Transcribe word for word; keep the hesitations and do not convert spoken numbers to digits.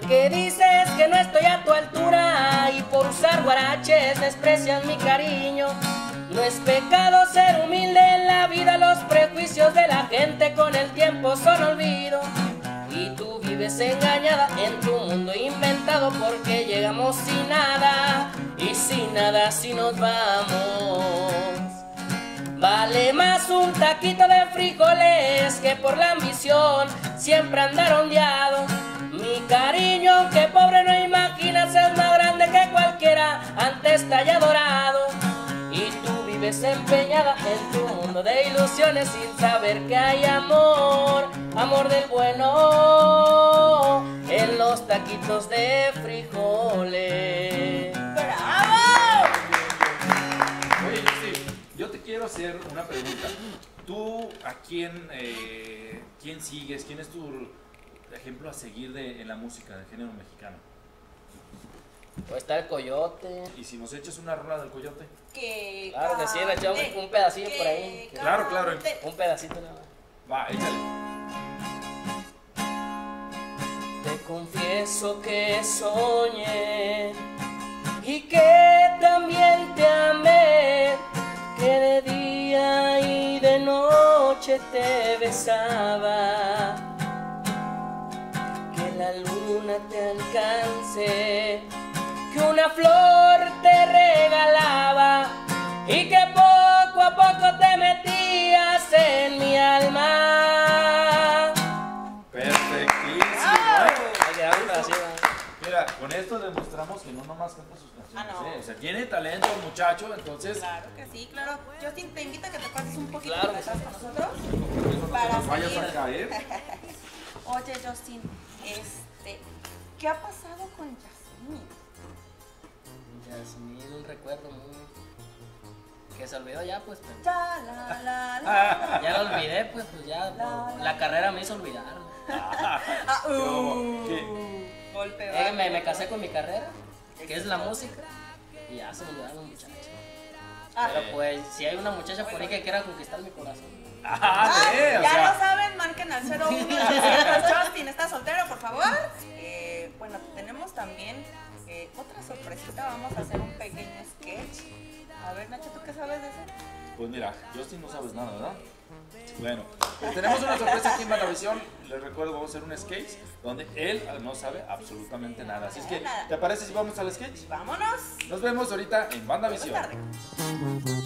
que dices que no estoy a tu altura y por usar guaraches desprecias mi cariño. No es pecado ser humilde en la vida, los prejuicios de la gente con el tiempo son olvido. Y tú vives engañada en tu mundo inventado porque llegamos sin nada y sin nada si nos vamos. Vale más un taquito de frijoles que por la ambición siempre andar ondeado. Mi cariño, aunque pobre no imaginas, es más grande que cualquiera, antes te haya adorado. Y tú vives empeñada en tu mundo de ilusiones sin saber que hay amor, amor del bueno, en los taquitos de frijoles. ¡Bravo! Oye, sí, yo te quiero hacer una pregunta. ¿Tú a quién, eh, quién sigues? ¿Quién es tu ejemplo a seguir de, en la música de género mexicano? Pues está el Coyote. ¿Y si nos echas una rola del Coyote? Que Claro que sí, le echamos un, un pedacillo por ahí. que Claro, claro. cante. Un pedacito nada más. Va, échale. Te confieso que soñé y que también te amé, que de día y de noche te besaba, que la luna te alcance, que una flor te regalaba y que poco a poco te metías en mi alma. Perfectísimo. Mira, con esto demostramos que no nomás canta sus canciones, Ah, no. ¿eh? O sea, tiene talento el muchacho, entonces Claro que sí, claro. Justin, te invito a que te pases un poquito Claro de que sí. atrás con nosotros. por eso no te Para nos vayas seguir. a caer. Oye, Justin, este, ¿qué ha pasado con Yasmín? Yasmín, un recuerdo muy... que se olvidó ya, pues. Pero... Ya, la, la, la. Ya lo olvidé, pues, pues ya. La, La, la carrera me hizo olvidarlo. Ah, ¿Cómo? uh, ¿Qué? golpe Eh, me, bajo. me casé con mi carrera, que es la música, y ya se me olvidaron los muchachos. Ah, Pero pues, si hay una muchacha por ahí que quiera conquistar mi corazón. Ah, Ah, sí, o ya sea, lo saben, marquen al cero uno. Justin, ¿está soltero, por favor? Eh, bueno, tenemos también eh, otra sorpresita. Vamos a hacer un pequeño sketch. A ver, Nacho, ¿tú qué sabes de eso? pues mira, Justin no sabes nada, ¿verdad? Bueno, tenemos una sorpresa aquí en Vanavisión. Les recuerdo, vamos a hacer un sketch donde él no sabe absolutamente nada. Así es que, ¿te parece si vamos al sketch? Vámonos. Nos vemos ahorita en Buenas Vanavisión. tardes.